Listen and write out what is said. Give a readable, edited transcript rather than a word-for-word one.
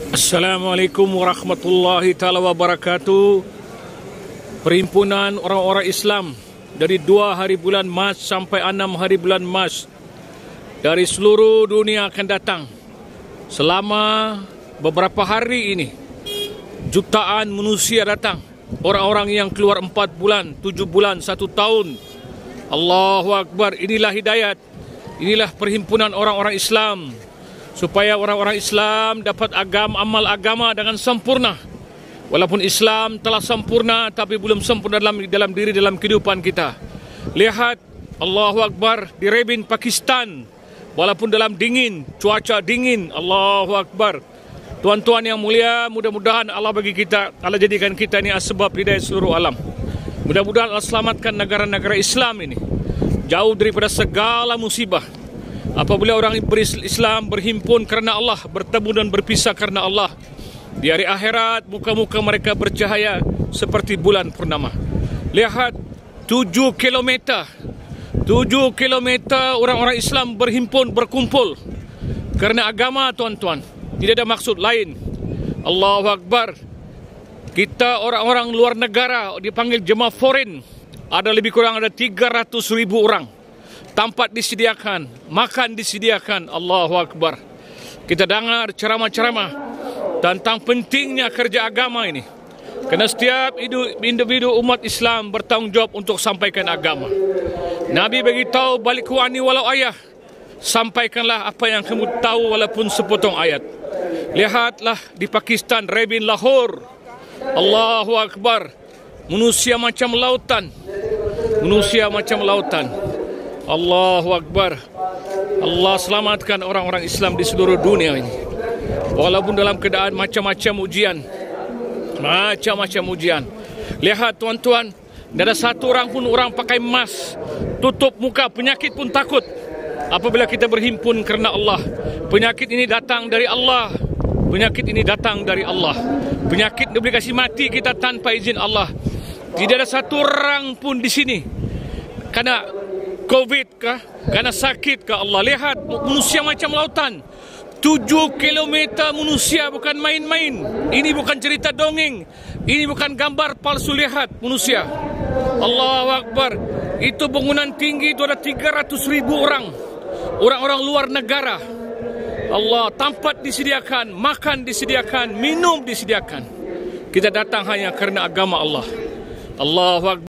Assalamualaikum warahmatullahi taala wabarakatuh. Perhimpunan orang-orang Islam dari 2 hari bulan Mac sampai 6 hari bulan Mac dari seluruh dunia akan datang. Selama beberapa hari ini jutaan manusia datang. Orang-orang yang keluar 4 bulan, 7 bulan, 1 tahun. Allahu Akbar. Inilah hidayat. Inilah perhimpunan orang-orang Islam, supaya orang-orang Islam dapat amal agama dengan sempurna. Walaupun Islam telah sempurna, tapi belum sempurna dalam diri, dalam kehidupan kita. Lihat, Allahu Akbar, di Rabin, Pakistan, walaupun dalam dingin, cuaca dingin, Allahu Akbar. Tuan-tuan yang mulia, mudah-mudahan Allah bagi kita, Allah jadikan kita ini asbab hidayah seluruh alam. Mudah-mudahan Allah selamatkan negara-negara Islam ini jauh daripada segala musibah. Apabila orang Islam berhimpun kerana Allah, bertemu dan berpisah kerana Allah, di hari akhirat muka-muka mereka bercahaya seperti bulan purnama. Lihat, 7 kilometer orang-orang Islam berhimpun, berkumpul kerana agama, tuan-tuan. Tidak ada maksud lain. Allahu Akbar. Kita orang-orang luar negara dipanggil jemaah foreign, ada lebih kurang ada 300,000 orang. Tempat disediakan, makan disediakan. Allahu Akbar. Kita dengar ceramah-ceramah tentang pentingnya kerja agama ini. Kerana setiap individu umat Islam bertanggungjawab untuk sampaikan agama. Nabi beritahu, balik wani walau ayah, sampaikanlah apa yang kamu tahu walaupun sepotong ayat. Lihatlah di Pakistan, Rabin, Lahore. Allahu Akbar. Manusia macam lautan. Allahu Akbar. Allah selamatkan orang-orang Islam di seluruh dunia ini. Walaupun dalam keadaan macam-macam ujian. Lihat, tuan-tuan, tidak ada satu orang pun orang pakai mask, tutup muka. Penyakit pun takut apabila kita berhimpun kerana Allah. Penyakit ini datang dari Allah. Penyakit boleh kasih mati kita tanpa izin Allah. Tidak ada satu orang pun di sini karena COVID kah, karena sakit kah. Allah, lihat, manusia macam lautan. 7 kilometer manusia, bukan main-main. Ini bukan cerita dongeng. Ini bukan gambar palsu. Lihat manusia. Allahu Akbar. Itu bangunan tinggi, itu ada 300,000 orang. Orang-orang luar negara. Allah, tempat disediakan, makan disediakan, minum disediakan. Kita datang hanya kerana agama Allah. Allahu Akbar.